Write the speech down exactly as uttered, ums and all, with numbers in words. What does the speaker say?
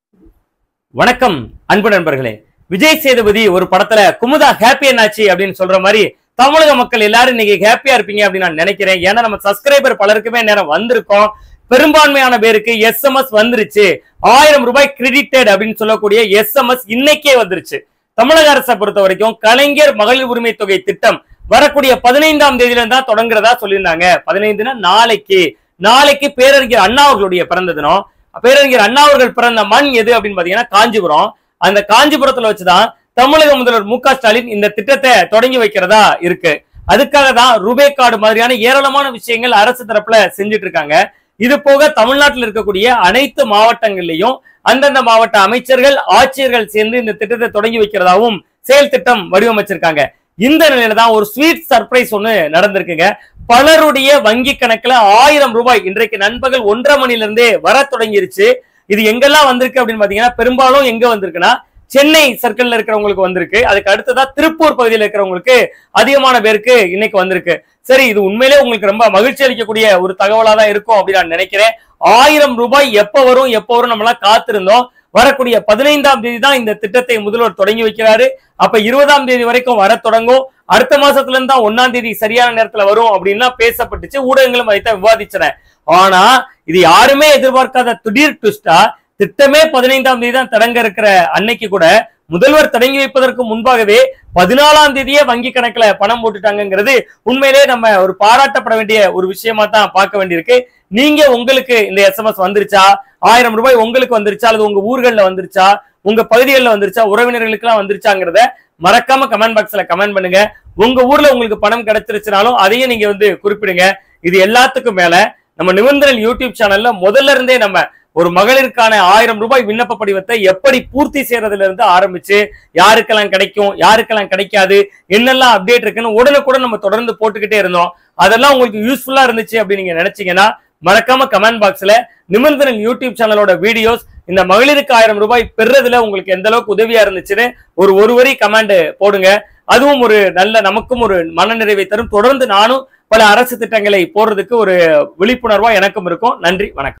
வணக்கம் அன்பு நண்பர்களே. விஜய் சேதுபதி ஒரு படத்துல குமுதா ஹாப்பி என்னாச்சு அப்படின்னு சொல்ற மாதிரி தமிழக மக்கள் எல்லாரும் இன்னைக்கு ஹாப்பியா இருப்பீங்க அப்படின்னு நான் நினைக்கிறேன். ஏன்னா நம்ம சப்ஸ்கிரைபர் பலருக்குமே நேரம் வந்திருக்கோம். பெரும்பான்மையான பேருக்கு எஸ்எம்எஸ் வந்துருச்சு. ஆயிரம் ரூபாய் கிரெடிட்டட் அப்படின்னு சொல்லக்கூடிய எஸ்எம்எஸ் இன்னைக்கே வந்துருச்சு. தமிழக அரசை பொறுத்த வரைக்கும் கலைஞர் மகளிர் உரிமை தொகை திட்டம் வரக்கூடிய பதினைந்தாம் தேதியில தான் தொடங்குறதா சொல்லியிருந்தாங்க. பதினைந்துனா நாளைக்கு நாளைக்கு பேரறிஞர் அண்ணா அவர்களுடைய பிறந்த தினம். பேரறிஞர் அண்ணா அவர்கள் பிறந்த மண் எது அப்படின்னு பாத்தீங்கன்னா காஞ்சிபுரம். அந்த காஞ்சிபுரத்துல வச்சுதான் தமிழக முதல்வர் மு க ஸ்டாலின் இந்த திட்டத்தை தொடங்கி வைக்கிறதா இருக்கு. அதுக்காக தான் ரூபே கார்டு மாதிரியான ஏராளமான விஷயங்கள் அரசு தரப்புல செஞ்சுட்டு இருக்காங்க. இது போக தமிழ்நாட்டில் இருக்கக்கூடிய அனைத்து மாவட்டங்கள்லயும் அந்தந்த மாவட்ட அமைச்சர்கள் ஆட்சியர்கள் சேர்ந்து இந்த திட்டத்தை தொடங்கி வைக்கிறதாவும் செயல் திட்டம் வடிவமைச்சிருக்காங்க. இந்த நிலையில தான் ஒரு ஸ்வீட் சர்ப்ரைஸ் ஒண்ணு நடந்திருக்குங்க. பலருடைய வங்கி கணக்குல ஆயிரம் ரூபாய் இன்றைக்கு நண்பகல் ஒன்றரை மணில இருந்தே வர தொடங்கிருச்சு. இது எங்கெல்லாம் வந்திருக்கு அப்படின்னு பாத்தீங்கன்னா பெரும்பாலும் எங்க வந்திருக்குன்னா சென்னை சர்க்கிள்ல இருக்கிறவங்களுக்கு வந்திருக்கு. அதுக்கு அடுத்ததா திருப்பூர் பகுதியில் இருக்கிறவங்களுக்கு அதிகமான பேருக்கு இன்னைக்கு வந்திருக்கு. சரி, இது உண்மையிலே உங்களுக்கு ரொம்ப மகிழ்ச்சி அளிக்கக்கூடிய ஒரு தகவலா தான் இருக்கும் அப்படின்னு நான் நினைக்கிறேன். ஆயிரம் ரூபாய் எப்ப வரும் எப்ப வரும் நம்மளாம் காத்திருந்தோம். வரக்கூடிய பதினைந்தாம் தேதி தான் இந்த திட்டத்தை முதல்வர் தொடங்கி வைக்கிறாரு. அப்ப இருபதாம் தேதி வரைக்கும் வர தொடங்கும். அடுத்த மாசத்துல இருந்து தான் ஒன்னாம் தேதி சரியான நேரத்துல வரும் அப்படின்னா பேசப்பட்டுச்சு. ஊடகங்களும் அதைத்தான் விவாதிச்சன. ஆனா இது யாருமே எதிர்பார்க்காத திடீர் ட்விஸ்டா திட்டமே பதினைந்தாம் தேதி தான் தொடங்க இருக்கிற அன்னைக்கு கூட முதல்வர் தொடங்கி வைப்பதற்கு முன்பாகவே பதினாலாம் தேதியே வங்கி கணக்குல பணம் போட்டுட்டாங்கிறது உண்மையிலே நம்ம ஒரு பாராட்டப்பட வேண்டிய ஒரு விஷயமா தான் பார்க்க வேண்டியிருக்கு. நீங்க உங்களுக்கு இந்த எஸ்எம்எஸ் வந்துருச்சா? ஆயிரம் ரூபாய் உங்களுக்கு வந்துருச்சா? அல்லது உங்க ஊர்கள்ல வந்துருச்சா? உங்க பகுதிகளில் வந்துருச்சா? உறவினர்களுக்கு எல்லாம் வந்துருச்சாங்கிறத மறக்காம கமெண்ட் பாக்ஸ்ல கமெண்ட் பண்ணுங்க. உங்க ஊர்ல உங்களுக்கு பணம் கிடைச்சிருச்சுனாலும் அதையும் நீங்க வந்து குறிப்பிடுங்க. இது எல்லாத்துக்கும் மேல நம்ம நிபந்தனை யூடியூப் சேனல்ல முதல்ல இருந்தே நம்ம ஒரு மகளிருக்கான ஆயிரம் ரூபாய் விண்ணப்ப படிவத்தை எப்படி பூர்த்தி செய்யறதுல இருந்து ஆரம்பிச்சு யாருக்கெல்லாம் கிடைக்கும் யாருக்கெல்லாம் கிடைக்காது என்னெல்லாம் அப்டேட் இருக்குன்னு உடனுக்குடன் நம்ம தொடர்ந்து போட்டுக்கிட்டே இருந்தோம். அதெல்லாம் உங்களுக்கு யூஸ்ஃபுல்லா இருந்துச்சு அப்படின்னு நீங்க நினைச்சீங்கன்னா மறக்காம கமெண்ட் பாக்ஸ்ல நிபந்தனை யூடியூப் சேனலோட வீடியோஸ் இந்த மகளிருக்கு ஆயிரம் ரூபாய் பெறுறதுல உங்களுக்கு எந்த அளவுக்கு உதவியா இருந்துச்சுன்னு ஒரு ஒரு வரி கமெண்ட் போடுங்க. அதுவும் ஒரு நல்ல நமக்கும் ஒரு மனநிறைவை தரும். தொடர்ந்து நானும் பல அரசு திட்டங்களை போடுறதுக்கு ஒரு விழிப்புணர்வா எனக்கும் இருக்கும். நன்றி, வணக்கம்.